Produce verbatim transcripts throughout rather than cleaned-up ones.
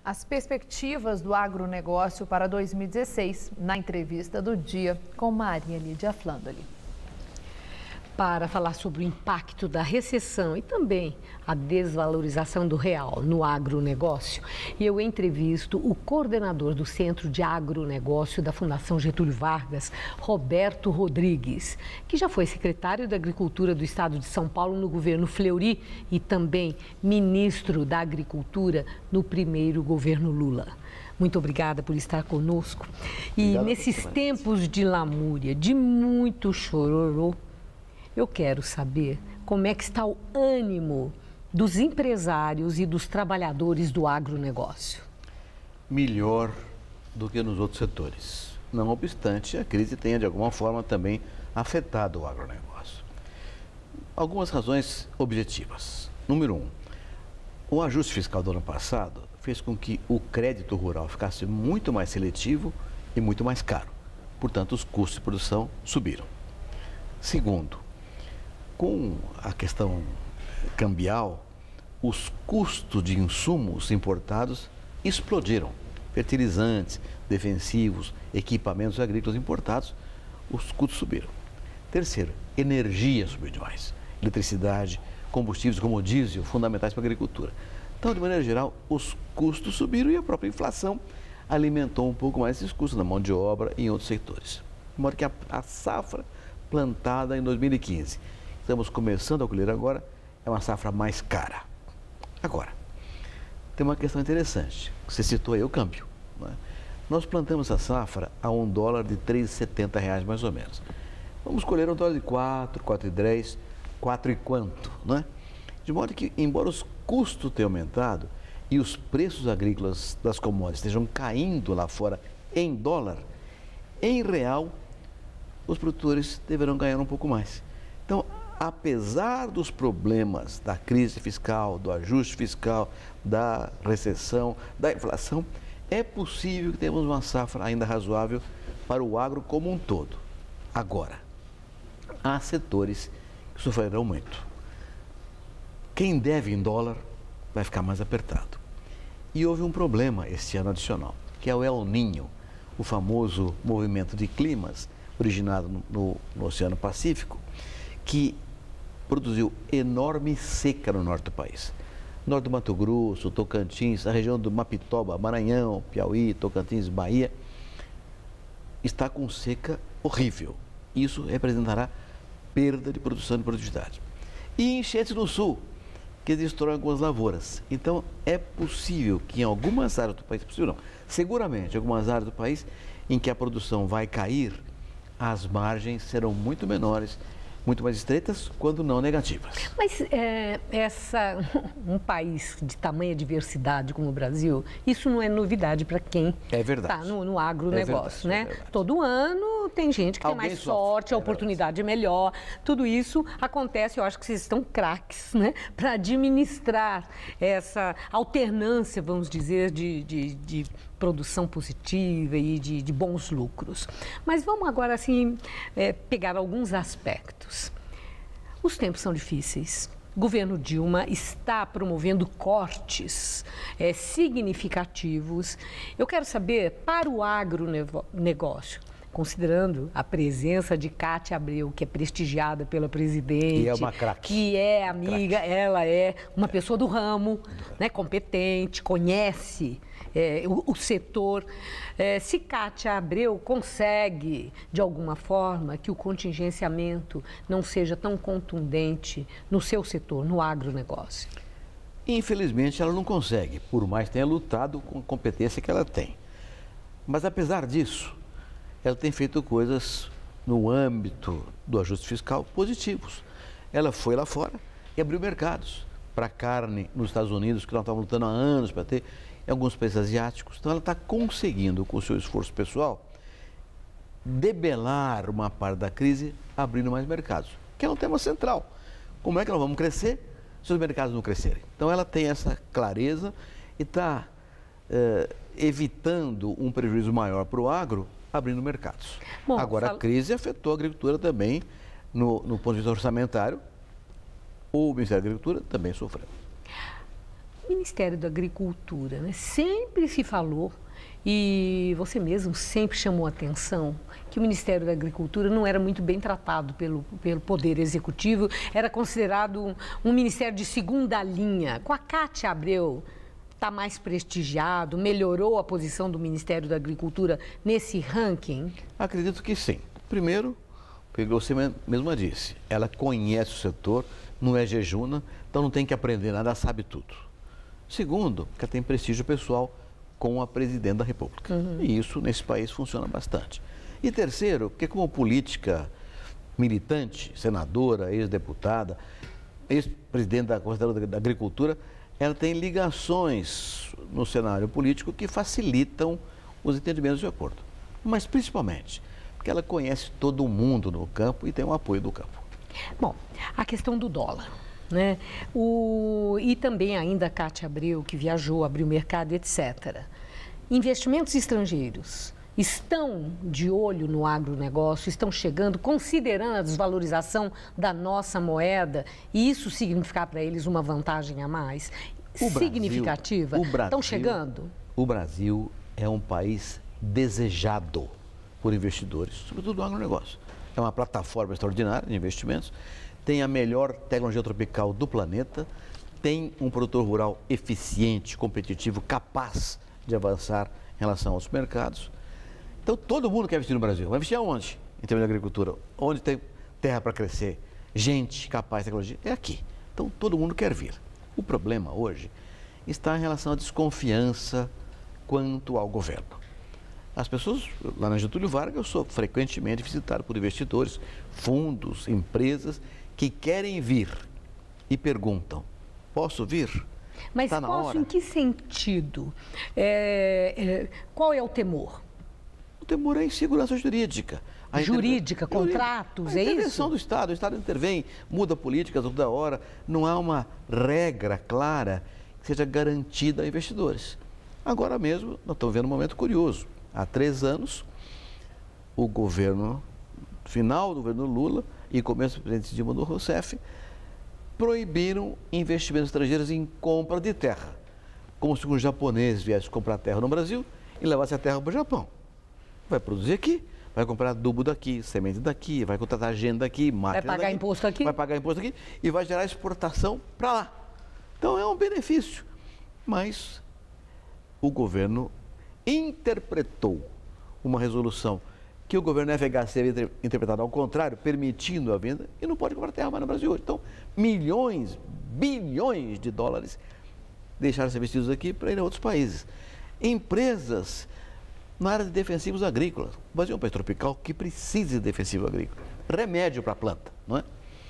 as perspectivas do agronegócio para dois mil e dezesseis, na entrevista do dia com Maria Lídia Flandoli. Para falar sobre o impacto da recessão e também a desvalorização do real no agronegócio, eu entrevisto o coordenador do Centro de Agronegócio da Fundação Getúlio Vargas, Roberto Rodrigues, que já foi secretário da Agricultura do Estado de São Paulo no governo Fleury e também ministro da Agricultura no primeiro governo Lula. Muito obrigada por estar conosco. E Obrigado, nesses tempos de lamúria, de muito chororô, eu quero saber como é que está o ânimo dos empresários e dos trabalhadores do agronegócio. Melhor do que nos outros setores. Não obstante, a crise tenha de alguma forma também afetado o agronegócio. Algumas razões objetivas. Número um, o ajuste fiscal do ano passado fez com que o crédito rural ficasse muito mais seletivo e muito mais caro. Portanto, os custos de produção subiram. Segundo, com a questão cambial, os custos de insumos importados explodiram. Fertilizantes, defensivos, equipamentos agrícolas importados, os custos subiram. Terceiro, energia subiu demais. Eletricidade, combustíveis como o diesel, fundamentais para a agricultura. Então, de maneira geral, os custos subiram e a própria inflação alimentou um pouco mais esses custos na mão de obra e em outros setores. De modo que a, a safra plantada em dois mil e quinze, estamos começando a colher agora, é uma safra mais cara. Agora, tem uma questão interessante, você citou aí o câmbio. Não é? Nós plantamos a safra a um dólar de três reais e setenta centavos mais ou menos. Vamos colher um dólar de quatro, quatro e dez, quatro e quanto, não é? De modo que, embora os custos tenham aumentado e os preços agrícolas das commodities estejam caindo lá fora em dólar, em real, os produtores deverão ganhar um pouco mais. Então, apesar dos problemas da crise fiscal, do ajuste fiscal, da recessão, da inflação, é possível que tenhamos uma safra ainda razoável para o agro como um todo. Agora, há setores que sofrerão muito. Quem deve em dólar vai ficar mais apertado. E houve um problema este ano adicional, que é o El Niño, o famoso movimento de climas originado no, no, no Oceano Pacífico, que produziu enorme seca no norte do país. Norte do Mato Grosso, Tocantins, a região do Mapitoba, Maranhão, Piauí, Tocantins, Bahia, está com seca horrível. Isso representará perda de produção e produtividade. E enchentes no sul, que destroem algumas lavouras. Então, é possível que em algumas áreas do país, possível não, seguramente em algumas áreas do país, em que a produção vai cair, as margens serão muito menores, muito mais estreitas, quando não negativas. Mas é, essa, um país de tamanha diversidade como o Brasil, isso não é novidade para quem é está no, no agronegócio, é né? É Todo ano tem gente que Alguém tem mais sofre. sorte, a É oportunidade é melhor. Tudo isso acontece, eu acho que vocês estão craques, né? Para administrar essa alternância, vamos dizer, de, de, de produção positiva e de, de bons lucros. Mas vamos agora, assim, é, pegar alguns aspectos. Os tempos são difíceis. O governo Dilma está promovendo cortes é, significativos. Eu quero saber, para o agronegócio, considerando a presença de Cátia Abreu, que é prestigiada pela presidente, e é uma craque. que é amiga, craque. Ela é uma pessoa do ramo, né, competente, conhece é, o, o setor. É, se Cátia Abreu consegue, de alguma forma, que o contingenciamento não seja tão contundente no seu setor, no agronegócio? Infelizmente, ela não consegue, por mais que tenha lutado com a competência que ela tem. Mas, apesar disso, ela tem feito coisas no âmbito do ajuste fiscal positivos. Ela foi lá fora e abriu mercados para carne nos Estados Unidos, que nós estávamos lutando há anos para ter, em alguns países asiáticos. Então, ela está conseguindo, com o seu esforço pessoal, debelar uma parte da crise, abrindo mais mercados, que é um tema central. Como é que nós vamos crescer se os mercados não crescerem? Então, ela tem essa clareza e está eh, evitando um prejuízo maior para o agro, abrindo mercados. Bom, Agora, fala... a crise afetou a agricultura também, no, no ponto de vista orçamentário, o Ministério da Agricultura também sofreu. Ministério da Agricultura, né? Sempre se falou, e você mesmo sempre chamou a atenção, que o Ministério da Agricultura não era muito bem tratado pelo, pelo Poder Executivo, era considerado um, um ministério de segunda linha. Com a Cátia Abreu, está mais prestigiado, melhorou a posição do Ministério da Agricultura nesse ranking? Acredito que sim. Primeiro, porque você mesma disse, ela conhece o setor, não é jejuna, então não tem que aprender nada, ela sabe tudo. Segundo, porque ela tem prestígio pessoal com a presidente da República. Uhum. E isso nesse país funciona bastante. E terceiro, porque como política militante, senadora, ex-deputada, ex-presidente da Conselho da Agricultura, ela tem ligações no cenário político que facilitam os entendimentos de acordo. Mas principalmente porque ela conhece todo mundo no campo e tem o apoio do campo. Bom, a questão do dólar. Né? O, e também ainda a Cátia Abreu, que viajou, abriu mercado, etcétera. Investimentos estrangeiros estão de olho no agronegócio, estão chegando, considerando a desvalorização da nossa moeda, e isso significar para eles uma vantagem a mais? O significativa? Brasil, o Brasil, estão chegando? O Brasil é um país desejado por investidores, sobretudo no agronegócio. É uma plataforma extraordinária de investimentos, tem a melhor tecnologia tropical do planeta, tem um produtor rural eficiente, competitivo, capaz de avançar em relação aos mercados. Então, todo mundo quer investir no Brasil. Vai investir aonde? Em termos de agricultura. Onde tem terra para crescer, gente capaz de tecnologia, é aqui. Então, todo mundo quer vir. O problema hoje está em relação à desconfiança quanto ao governo. As pessoas, lá na Getúlio Vargas, eu sou frequentemente visitado por investidores, fundos, empresas, que querem vir e perguntam, posso vir? Mas tá na posso hora? Em que sentido? É, é, qual é o temor? O temor é a insegurança jurídica. A jurídica, interve... contratos, a é isso? A intervenção do Estado, o Estado intervém, muda políticas toda hora, não há uma regra clara que seja garantida a investidores. Agora mesmo, nós estamos vendo um momento curioso. Há três anos, o governo, final do governo Lula e começo do presidente Dilma Rousseff, proibiram investimentos estrangeiros em compra de terra. Como se um japonês viesse comprar terra no Brasil e levasse a terra para o Japão. Vai produzir aqui, vai comprar adubo daqui, semente daqui, vai contratar gente daqui, máquina Vai pagar daqui, imposto aqui? Vai pagar imposto aqui e vai gerar exportação para lá. Então é um benefício. Mas o governo interpretou uma resolução que o governo F H C havia interpretado ao contrário, permitindo a venda, e não pode comprar terra mais no Brasil hoje. Então, milhões, bilhões de dólares deixaram de ser investidos aqui para ir a outros países. Empresas na área de defensivos agrícolas. O Brasil é um país tropical que precisa de defensivo agrícola. Remédio para a planta, não é?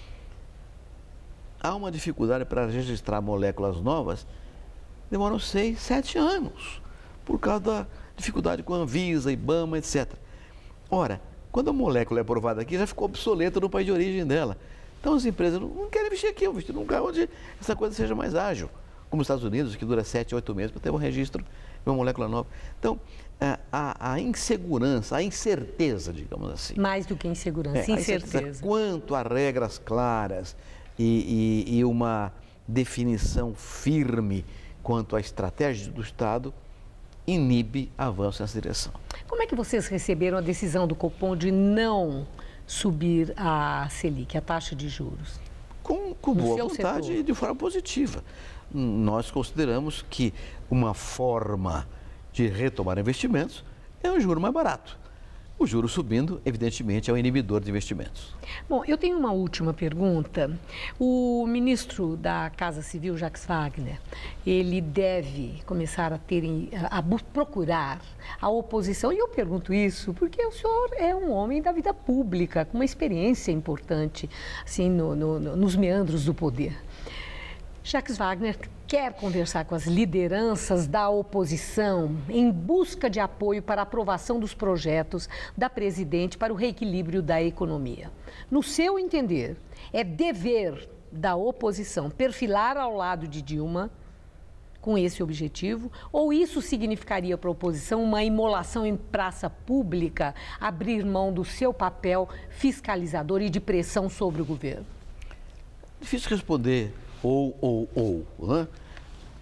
Há uma dificuldade para registrar moléculas novas, demoram seis, sete anos, por causa da dificuldade com a Anvisa, IBAMA, etcétera. Ora, quando a molécula é aprovada aqui, já ficou obsoleta no país de origem dela. Então as empresas não, não querem investir aqui, vão investir num lugar onde essa coisa seja mais ágil. Como os Estados Unidos, que dura sete, oito meses para ter um registro de uma molécula nova. Então, a, a, a insegurança, a incerteza, digamos assim. Mais do que insegurança, é, incerteza. incerteza. Quanto a regras claras e, e, e uma definição firme quanto à estratégia do Estado, inibe avanço nessa direção. Como é que vocês receberam a decisão do Copom de não subir a Selic, a taxa de juros? Com, com boa vontade setor. E de forma positiva. Nós consideramos que uma forma de retomar investimentos é um juro mais barato. O juro subindo, evidentemente, é um inibidor de investimentos. Bom, eu tenho uma última pergunta. O ministro da Casa Civil, Jacques Wagner, ele deve começar a, ter, a, a procurar a oposição. E eu pergunto isso porque o senhor é um homem da vida pública, com uma experiência importante assim, no, no, no, nos meandros do poder. Jacques Wagner quer conversar com as lideranças da oposição em busca de apoio para a aprovação dos projetos da presidente para o reequilíbrio da economia. No seu entender, é dever da oposição perfilar ao lado de Dilma com esse objetivo? Ou isso significaria para a oposição uma imolação em praça pública, abrir mão do seu papel fiscalizador e de pressão sobre o governo? Difícil responder ou, ou, ou. Né?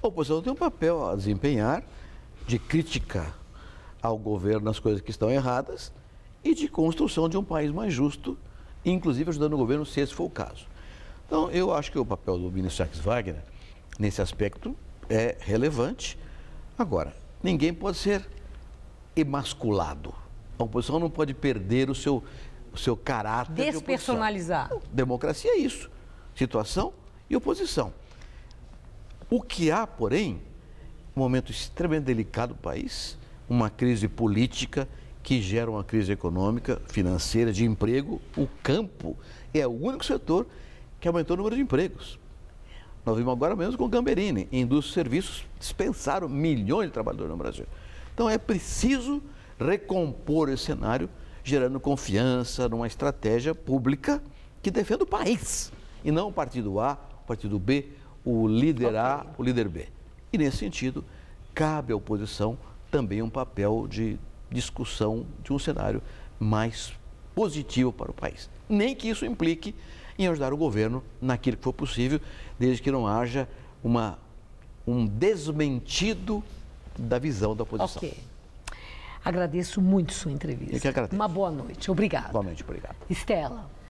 A oposição tem um papel a desempenhar de crítica ao governo nas coisas que estão erradas e de construção de um país mais justo, inclusive ajudando o governo, se esse for o caso. Então, eu acho que o papel do ministro Jacques Wagner, nesse aspecto, é relevante. Agora, ninguém pode ser emasculado. A oposição não pode perder o seu, o seu caráter despersonalizar. De democracia é isso. Situação e oposição. O que há, porém, um momento extremamente delicado do país, uma crise política que gera uma crise econômica, financeira, de emprego. O campo é o único setor que aumentou o número de empregos. Nós vimos agora mesmo com o Gamberini, indústria e serviços dispensaram milhões de trabalhadores no Brasil. Então é preciso recompor esse cenário, gerando confiança numa estratégia pública que defenda o país, e não o partido A, o partido B, o líder A, okay. o líder B. E nesse sentido, cabe à oposição também um papel de discussão de um cenário mais positivo para o país. Nem que isso implique em ajudar o governo naquilo que for possível, desde que não haja uma, um desmentido da visão da oposição. Ok. Agradeço muito sua entrevista. Eu que agradeço. Uma boa noite. Obrigada. Igualmente, obrigado. Estela.